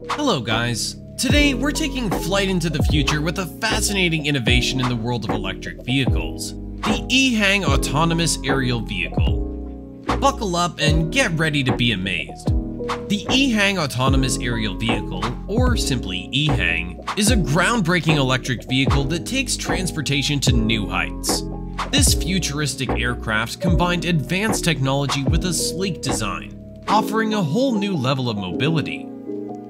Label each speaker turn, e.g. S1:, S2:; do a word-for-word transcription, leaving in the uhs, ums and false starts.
S1: Hello guys! Today we're taking flight into the future with a fascinating innovation in the world of electric vehicles, the Ehang autonomous aerial vehicle. Buckle up and get ready to be amazed. The Ehang autonomous aerial vehicle, or simply Ehang, is a groundbreaking electric vehicle that takes transportation to new heights. This futuristic aircraft combined advanced technology with a sleek design, offering a whole new level of mobility.